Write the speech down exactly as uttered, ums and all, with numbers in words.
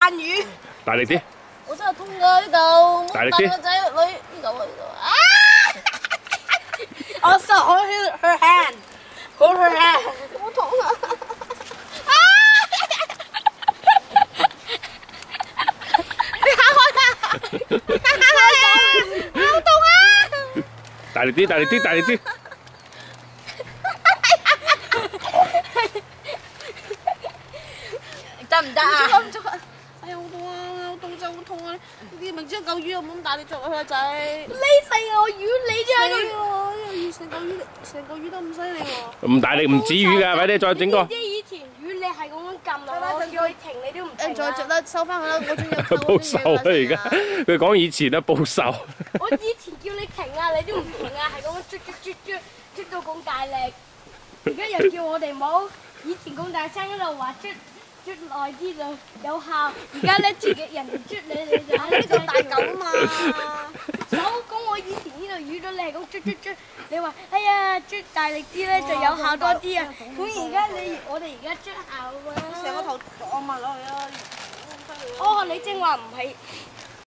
魚。 大力啲。 我真係痛㗎呢度， 大力啲個仔女呢度啊呢度啊！我手 hold her her hand，hold her hand，好痛啊！你行開啦！好痛啊！ 大力啲，大力啲，大力啲。 得唔得啊？唔得啊！哎呀，好痛啊！好痛真係好痛啊！你明知嚿魚又唔好咁大力捉啊，個仔。呢細個魚你啫喺度，成嚿魚成嚿魚都咁犀利喎。 唔大力唔止魚㗎，快啲再整個。 啲以前魚你係咁樣撳落，我叫佢停你都唔停。誒，再着啦，收翻佢啦，我仲要報仇啦而家，佢講以前啊報仇。 我以前叫你停啊，你都唔停啊，係咁樣捽捽捽捽捽到咁大力。而家又叫我哋冇，以前咁大聲喺度話捽。捽耐啲就有效，而家咧自己人哋捽你，你就喺呢度大嚿嘛。手講我以前呢度魚都你係咁捽捽捽，你話哎呀捽大力啲咧就有效多啲啊。咁而家你我哋而家捽效啊。成個頭撞埋落去啊！哦，你正話唔係